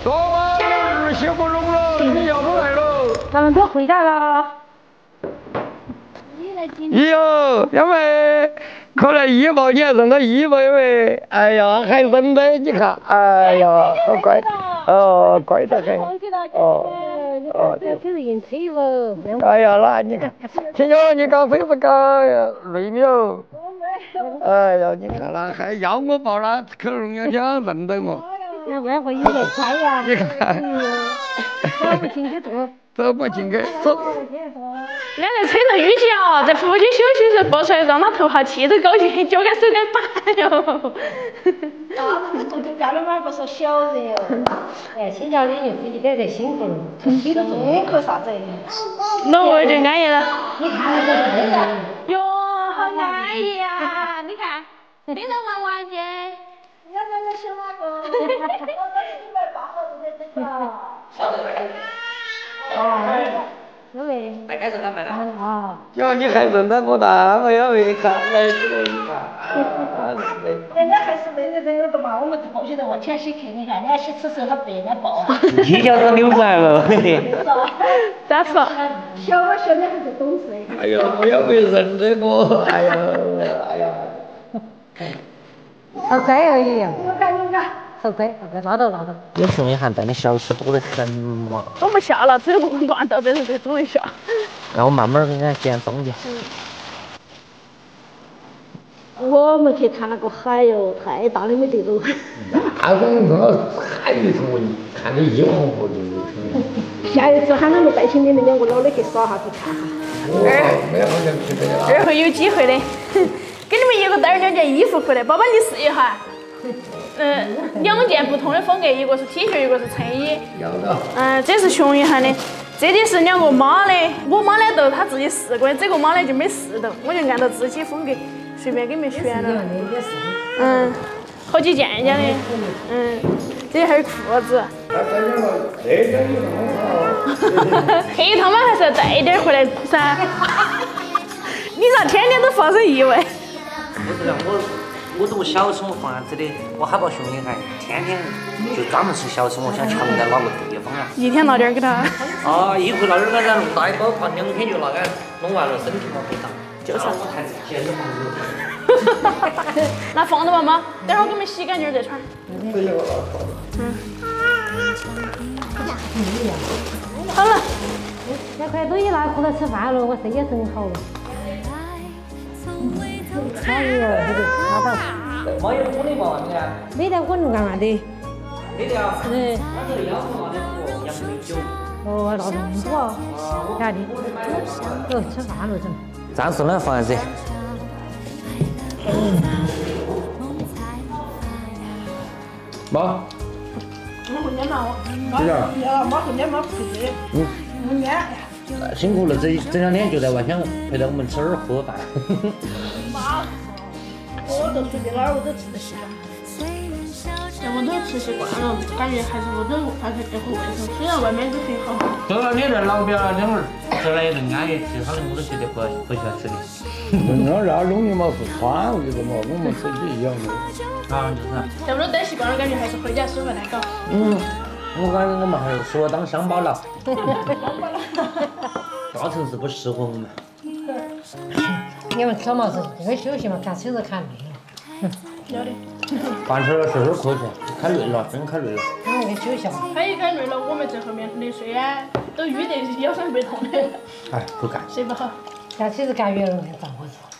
哥嘛，日休不容了，你要不来了？ 咱们都回家了。 哟，小妹，可能医保你还认个医保没？哎呀，还认得，你看，哎呀，好乖，哦，乖得很，哦。哦， 这是硬车了。 哎呀，那你看，听说你搞飞不搞呀？累没有？哎呀，你看那还要我报那口龙要想认得我。 那外国有点快呀。 你看， 走不进去坐。 走不进去，走。 两个车上语气啊，在父亲休息时播出来，让他头下气都高兴，脚跟手跟板哟。 这家里面不是小人哟。哎，新疆的人自己得辛苦了，腿都重可啥子？ 那我就安逸了。 你看这个。 哟，好安逸呀！你看，领着玩玩去。 你看那个小哪个？180号在这个。晓得呗。是呗。 来开始干嘛了？ 啊。 哟，你还认得我大没有？没看，来这个你看， 人家还是没人都骂我们同学的，我天洗去，你看人家洗吃时候他白人家抱。 一脚都扭过来了。 咋说？ 小的还是懂事。 哎呦，我也没认得我，哎呀，哎呀。 好乖而已。我看。好乖，拉倒。 有熊一涵带的小吃多得很嘛。 装不下了，只有罐头别人才装得下。 让我慢慢给人家捡中间。 我们去看那个海哟，太大的没得了。 那个海里头，看得一红火的。 下一次喊他们带起你们2个老的去耍下去看哈。 没好像去的了。 二后有机会的，给你们一个带2件衣服回来，宝宝你试一下。2件不同的风格，一个是 T 恤，一个是衬衣。 要的。 这是熊一涵的，这里是2个妈的，我妈的豆他自己试过，这个妈的就没试到，我就按照自己风格随便给你们选了。好几件的。这还有裤子。黑他妈还是要带一点回来噻。你咋天天都发生意外？ 不是的，我读小吃我房子的，我害怕熊一涵天天就专门吃小吃，我想强在哪个地方啊？ 一天拿点给他。 一回拿点给他弄大一包，放2天就拿给弄完了，身体嘛肥大。 就是。 我才捡着房子。 那放着吧妈，等会儿给你们洗干净再穿。好了。 2块多一拿过来吃饭了，我生意真好了。哎呦，拉倒。 没有鼓励嘛，你看。 没得滚干嘛的？ 没得啊。那个腰子拿的多，杨梅酒。 哦，那么多啊？干的。吃饭了整。 暂时呢，房子。 妈。 我混点嘛，妈混点妈不去。混点。 辛苦了，这2天就在外乡陪着我们吃喝饭。 妈，我都随便哪儿我都吃得习惯。 在屋头吃习惯了，感觉还是屋头饭菜最合卫生，虽然外面都挺好。 对了，你在老表那会儿吃的更安逸，其他的我都觉得不喜欢吃的。 那弄的嘛是川味的嘛，我们吃的一样的。 啊，就是。 在屋头待习惯了，感觉还是回家舒服点嘎。 我感觉我们还是适合当乡巴佬。大城市不适合我们。 你们吃嘛是这个休息嘛，看手都看累了。 有的。 饭吃了睡会儿可以，看累了，真看累了。 那个休息嘛。 他一看累了，我们在后面累睡啊，都淤得腰酸背痛的。 哎，不干。 睡不好。 但其实干越容易长伙子。